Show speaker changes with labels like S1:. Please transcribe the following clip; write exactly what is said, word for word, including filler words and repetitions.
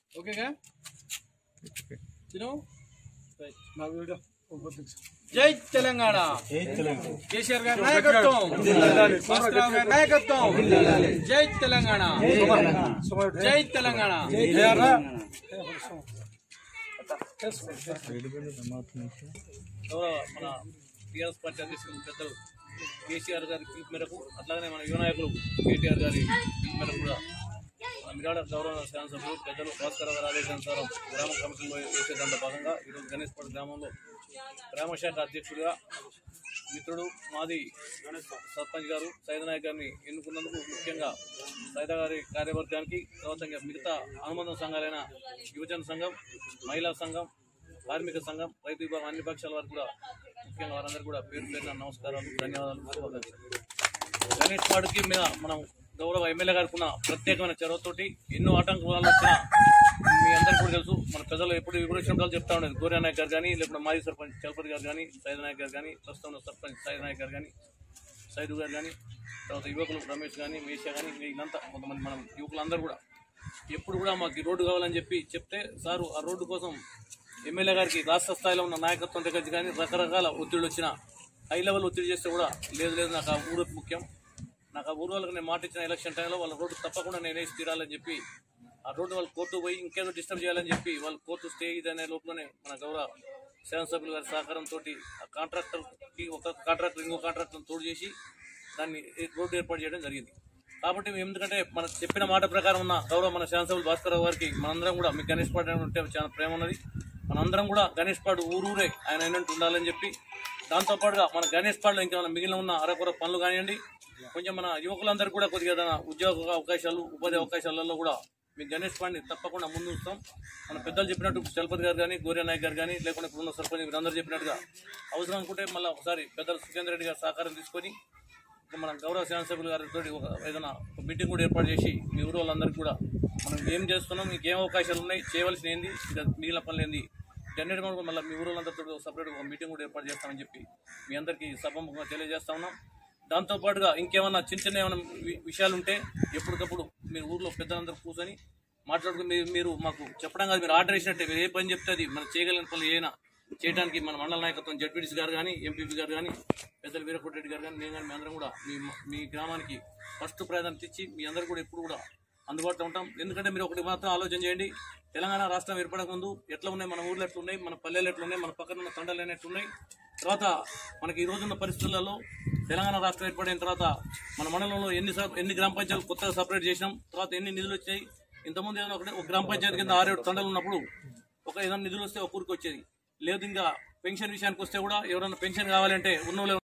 S1: ఓకేగా జై తెలంగాణ కేసీఆర్ గారి నాయకత్వం భాస్కరరావు గారి నాయకత్వం జై తెలంగాణ జై తెలంగాణ మన టీఆర్ఎస్ పార్టీ అధ్యక్షులు పెద్దలు కేసీఆర్ గారి పిలుపు మేరకు అట్లాగనే మన యువ నాయకులు కేటీఆర్ గారి పిలుపు మేరకు కూడా మిరాడ గౌరవ శాసనసభ్యులు పెద్దలు భాస్కరరావు గారి ఆదేశానుసారం గ్రామ కమిటీలో వేసే దాంట్లో భాగంగా ఈరోజు గణేష్పేట గ్రామంలో గ్రామ శాఖ అధ్యక్షుడిగా మిత్రుడు మాది సర్పంచ్ గారు సైదనాయక్ గారిని ఎన్నుకున్నందుకు ముఖ్యంగా సైదా గారి కార్యవర్గానికి తర్వాత మిగతా అనుబంధ సంఘాలైన యువజన సంఘం మహిళా సంఘం కార్మిక సంఘం రైతు విభాగం అన్ని పక్షాల వారికి కూడా ముఖ్యంగా వారందరూ కూడా పేరు పేరున నమస్కారాలు ధన్యవాదాలు. గణేష్ పాడుకి మీద మనం గౌరవ ఎమ్మెల్యే గారికి ఉన్న ప్రత్యేకమైన చొరవతోటి ఎన్నో ఆటంకాలు వచ్చినా మీ అందరికీ కూడా తెలుసు. మన ప్రజలు ఎప్పుడు వివరించడం చెప్తా ఉండేది గోర్యా నాయక్ గారు కానీ, లేకపోతే మాజీ సర్పంచ్ చలపతి గారు కానీ, సైద్ నాయక్ గారు కానీ, ప్రస్తుతం సర్పంచ్ సైద్ నాయక్ గారు కానీ, సైదు గారు కానీ, తర్వాత యువకులు రమేష్ కానీ, మేషా కానీ, వీళ్ళంతా కొంతమంది మనం యువకులందరూ కూడా ఎప్పుడు కూడా మాకు ఈ రోడ్డు కావాలని చెప్పి చెప్తే సారు ఆ రోడ్డు కోసం ఎమ్మెల్యే గారికి రాష్ట్ర స్థాయిలో ఉన్న నాయకత్వం దగ్గర కానీ రకరకాల ఒత్తిడి వచ్చిన హై లెవెల్ ఒత్తిడి చేస్తే కూడా లేదు లేదు నాకు ఆ ఊరు ముఖ్యం, నాకు ఆ ఊరు వాళ్ళకి నేను మాట ఇచ్చిన ఎలక్షన్ టైంలో వాళ్ళ రోడ్డు తప్పకుండా నేను వేసి తీరాలని చెప్పి ఆ రోడ్డు వాళ్ళు కోర్టు పోయి ఇంకేదో డిస్టర్బ్ చేయాలని చెప్పి వాళ్ళు కోర్టు స్టే ఇదనే లోపలనే మన గౌరవ శాసనసభ్యుల గారి సహకారంతో ఆ కాంట్రాక్టర్కి ఒక కాంట్రాక్టర్ ఇంకో కాంట్రాక్టర్ని తోడు చేసి దాన్ని రోడ్డు ఏర్పాటు చేయడం జరిగింది. కాబట్టి ఎందుకంటే మన చెప్పిన మాట ప్రకారం ఉన్న గౌరవ మన శాసనసభ్యులు భాస్కరరావు గారికి మనందరం కూడా మీకు గణేష్ పాడు ఉంటే చాలా ప్రేమ ఉన్నది. మనందరం కూడా గణేష్ పాడు ఊరూరే ఆయన అయినట్టు ఉండాలని చెప్పి దాంతోపాటుగా మన గణేష్ పాడులో ఇంకా మిగిలిన ఉన్న అరకొర పనులు కానివ్వండి, కొంచెం మన యువకులందరూ కూడా కొద్దిగా ఉద్యోగ అవకాశాలు ఉపాధి అవకాశాలలో కూడా మీ గణేష్ పాడిని తప్పకుండా ముందు ఉంచుతాం. మన పెద్దలు చెప్పినట్టు చలపతి గారు కానీ, గోర్యా నాయక్ గారు కానీ, లేకుండా ఇప్పుడున్న సర్పంచ్ వీరందరూ చెప్పినట్టుగా అవసరం అనుకుంటే మళ్ళీ ఒకసారి పెద్దలు సుఖేందర్ రెడ్డి గారి సహకారం తీసుకొని మన గౌరవ శాసనసభ్యుల గారితో ఒక ఏదైనా మీటింగ్ కూడా ఏర్పాటు చేసి మీ ఊరు వాళ్ళందరికీ కూడా మనం ఏం చేస్తున్నాం, మీకు ఏం అవకాశాలు ఉన్నాయి, చేయవలసిన ఏంది, ఇంకా మిగిలిన పనులు ఏంది, అన్నిటి కూడా మళ్ళీ మీ ఊరు వాళ్ళందరితో సపరేట్ ఒక మీటింగ్ కూడా ఏర్పాటు చేస్తామని చెప్పి మీ అందరికీ సభముఖంగా తెలియజేస్తా ఉన్నాం. దాంతోపాటుగా ఇంకేమన్నా చిన్న చిన్న ఏమైనా విషయాలు ఉంటే ఎప్పటికప్పుడు మీరు ఊర్లో పెద్దలందరూ కూర్చొని మాట్లాడుకుని మీరు మీరు మాకు చెప్పడం కాదు, మీరు ఆర్డర్ ఇచ్చినట్టే మీరు ఏ పని చెప్తే అది మనం చేయగలిగిన పనులు ఏమైనా చేయడానికి మన మండల నాయకత్వం జడ్పీటీసీ గారు కానీ, ఎంపీపీ గారు కానీ, పెద్దలు వీరకోటి రెడ్డి గారు కానీ, నేను కానీ మీ అందరం కూడా మీ మీ గ్రామానికి ఫస్ట్ ప్రాధాన్యత ఇచ్చి మీ అందరూ కూడా ఎప్పుడు కూడా అందుబాటులో ఉంటాం. ఎందుకంటే మీరు ఒకటి మాత్రం ఆలోచన చేయండి, తెలంగాణ రాష్ట్రం ఏర్పడక ముందు ఎట్లా ఉన్నాయి, మన ఊర్లు ఎట్లున్నాయి, మన పల్లెలు ఎట్లున్నాయి, మన పక్కన ఉన్న తండలు ఎట్లున్నాయి, తర్వాత మనకి ఈ రోజున్న పరిస్థితులలో తెలంగాణ రాష్ట్రం ఏర్పడిన తర్వాత మన మండలంలో ఎన్ని ఎన్ని గ్రామ పంచాయతీలు కొత్తగా సపరేట్ చేసినాం, తర్వాత ఎన్ని నిధులు వచ్చాయి. ఇంతకుముందు ఏదైనా ఒకటి ఒక గ్రామ పంచాయతీ కింద ఆరేడు తండలు ఉన్నప్పుడు ఒక ఏదైనా నిధులు వస్తే ఒక ఊరికి వచ్చేది లేదు. ఇంకా పెన్షన్ విషయానికి వస్తే కూడా ఎవరైనా పెన్షన్ కావాలంటే ఉన్న